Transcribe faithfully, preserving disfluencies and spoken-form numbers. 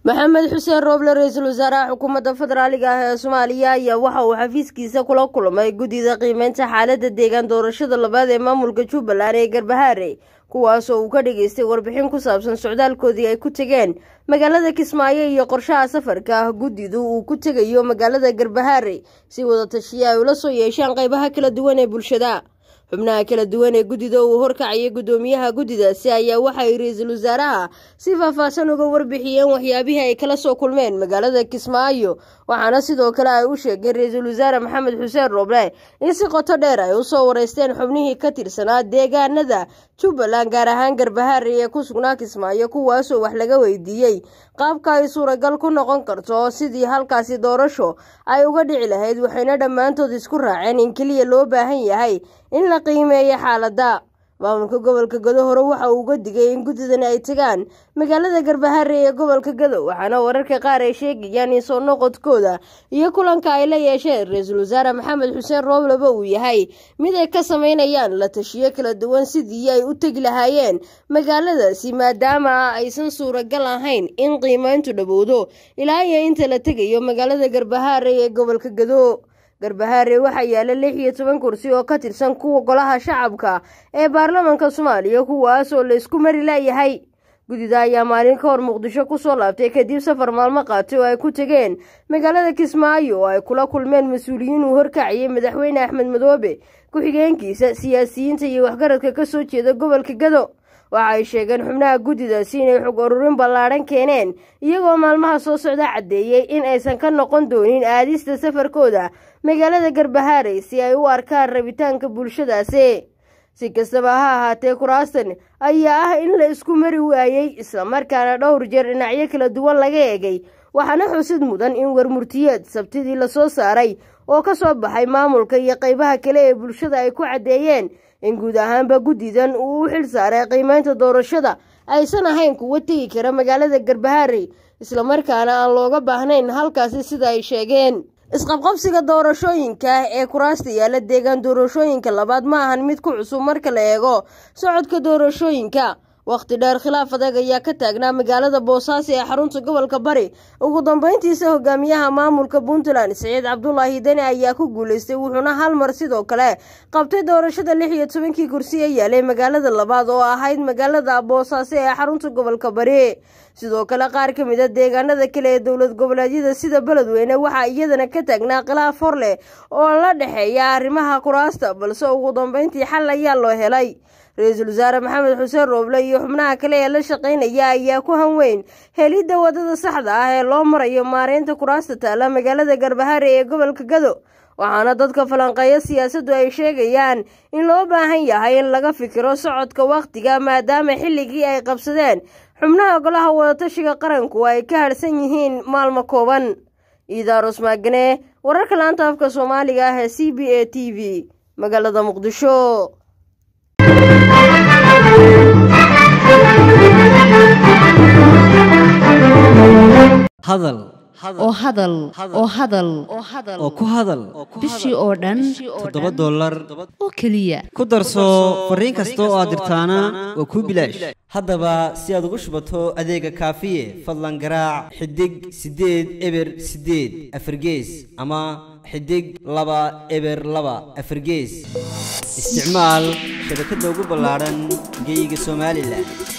maxamed xuseen rooble ra'iisul wasaaraha xukuumadda federaaliga ah ee Soomaaliya ayaa waxa uu xafiiskiisa kula kulmay guddiga qiimeynta xaaladda deegaan doorashada labaad ee maamulka Jubbaland ee Garbaharey kuwaas oo uu ka dhageystay warbixin ku saabsan socdaalkoodii ay ku tageen magaalada Kismaayo iyo qorshaha safarka ah guddidu uu ku tagayo magaalada Garbaharey si wada tashiyo ay ula soo yeeshaan qaybaha kala duwan ee bulshada. xubnaha kala duwan ee guddida uu horkacay gudoomiyaha guddidaasi ayaa waxay ra'iisul wasaaraha si faahfaahsan uga warbixiyeen waxyaabihii ay kala soo kulmeen magaalada Kismaayo waxaana sidoo kale ay u sheegeen ra'iisul wasaare maxamed xuseen rooble in si qoto dheer ay u soo wareysteen xubnihii ka tirsanaa deegaanada Jubbaland gaar ahaan Garbaharey ee ku sugnaa Kismaayo kuwaas oo wax laga weydiiyay qaabka ay suuragal ku noqon karto sidii halkaasi doorasho ay uga dhici lahayd waxayna dhammaantood isku raaceen in kaliya loo baahan yahay in la qiimeeyo xaaladda. maamulka gobolka Gado hore waxa uu uga digay in guddidan ay tagaan magaalada Garbaharey ee gobolka Gado waxaana wararka qaar ay sheegayaan in soo noqodkooda iyo kulanka ay la yeesheen ra'iisul wasaare maxamed xuseen rooble uu yahay mid ay ka sameynayaan la tashiyo kala duwan sidii ay u tagi lahaayeen magaaladaasi maadaama aysan suuragal ahayn in qiimeyntu dhawowdo ilaa iyo inta la tagayo magaalada Garbaharey ee gobolka Gado. Garbaharey waxa yaala lix iyo toban kursi oo ka tirsan kuwa golaha shacabka ee baarlamaanka Soomaaliya kuwaas oo la isku mari leeyahay. guddida ayaa maalin ka hor Muqdisho ku soo laabtay kadib safar maalmo qaatay oo ay ku tageen magaalada Kismaayo oo ay kula kulmeen mas'uuliyiin uu horkacay madaxweyne Axmed Madoobe ku-xigeenkiisa siyaasiyiinta iyo waxgaradka ka soo jeeda gobolka Gado. waxa ay sheegeen xubnaha guddidaasi inay xog ururin ballaaran keeneen iyagoo maalmaha soo socda cadeeyay in aysan ka noqon doonin aadista safarkooda magaalada Garbaharey si ay u arkaan rabitaanka bulshadaasi. si kastaba ha ahaatee kuraastan ayaa ah in la isku mari waayay isla markaana dhowr jeer dhinacyo kala duwan laga eegay waxaana xusid mudan in warmurtiyeed sabtidii la soo saaray oo ka soo baxay maamulka iyo qaybaha kale ee bulshada ay ku cadeeyeen in guud ahaanba guddidan uu u xil saaray qiimeynta doorashada aysan ahayn kuwa tegi kara magaalada Garbaharey isla markaana aan looga baahnayn halkaasi sida ay sheegeen. isqabqabsiga doorashooyinka ee kuraasta yaala deegaan doorashooyinka labaad ma ahan mid ku cusub marka la eego socodka doorashooyinka. waqti dheer khilaaf adag ayaa ka taagnaa magaalada Boosaaso ee xarunta gobolka Bari ugu dambeyntiisa hogaamiyaha maamulka Puntland Saciid Cabdullaahi Dani ayaa ku guuleystay wuxuuna hal mar sidoo kale qabtay doorashada lix iyo toban kursi ee yaalay magaalada labaad oo ahayd magaalada Boosaaso ee xarunta gobolka Bari. sidoo kale qaar ka mid ah deegaanada kale ee dowlad goboleedyada sida Beledweyne waxa iyadana ka taagnaa khilaaf hor leh oo la dhaxeeya arrimaha kuraasta balse ugu dambeyntii xal ayaa loo helay. ra'iisul wasaare maxamed xuseen rooble iyo xubnaha kale ee la shaqeynaya ayaa ku hanweyn helidda wadada saxda ah ee loo marayo maareynta kuraasta taala magaalada Garbaharey ee gobolka Gado waxaana dadka falanqeeya siyaasaddu ay sheegayaan in loo baahan yahay in laga fikiro socodka waqtiga maadaama xilligii ay qabsadeen xubnaha golaha wadatashiga qaranku ay ka harsan yihiin maalmo kooban. Idaarus Maagane wararka laanta afka Soomaaliga ah ee C B A T V magaalada Muqdisho. hadal oo hadal oo hadal oo ku hadal bishii oo dhan toddoba dollar oo kaliya ku darso fariin kasta oo aad dirtaana waa ku bilaash haddaba si aad ugu shubato adeega kaafiye fadlan garaac xidig sideed eber sideed afargees ama xidig laba eber laba afargees isticmaal shabakadda ugu ballaaran geyga Soomaaliland.